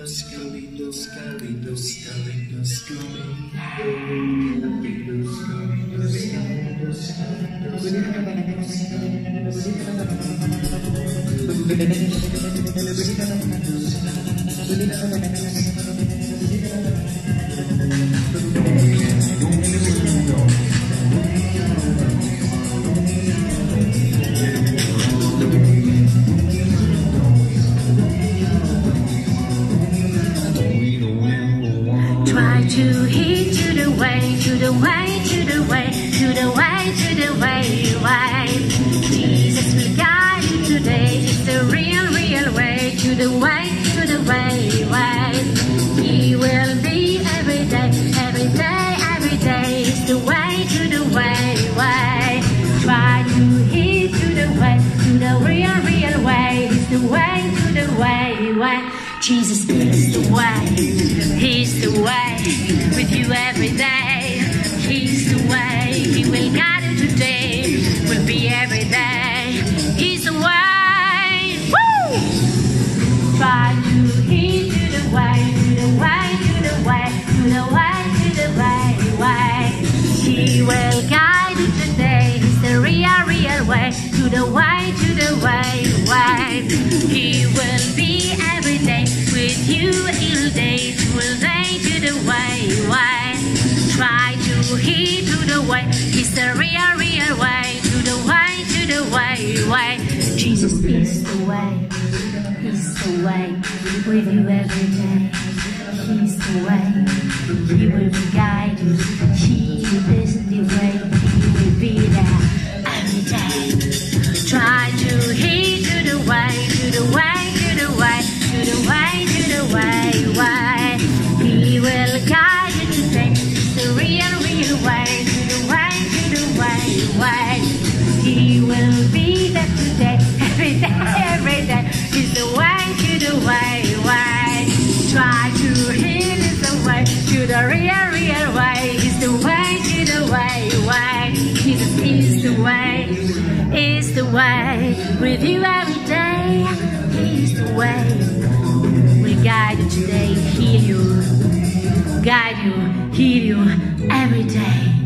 Try to hit to the way, to the way, to the way, to the way, to the way, way. Jesus will guide you today. It's the real, real way, to the way, way. He will be every day, every day, every day. It's the way, to the way, way. Try to hit to the way, to the real, real way. It's the way, to the way, way. Jesus is the way, He's the way, with you every day. He's the way, He will guide you today, will be every day. He's the way, woo! Try to heed to the way, to the way, to the way, to the way, to the way, way. He will guide you today, He's the real, real way, to the way, way. He will be every day with you all day, to the way, way. Try to heed to the way, it's the real, real way, to the way, way. Jesus is the way, He's the way, with you every day. He's the way, He will guide you. He is the way, He will be there every day. Try to heed to the way, to the way, to the way, to the way, to the way, way. He will guide you today. It's the real, real way, to the way, way. He will be there today, every day. It's the way, to the way, way. Try to heal it the way, to the real, real way. It's the way, to the way, way. Jesus is the way, is the way, with you every day. He's the way, will guide you today, heal you, guide you, heal you every day.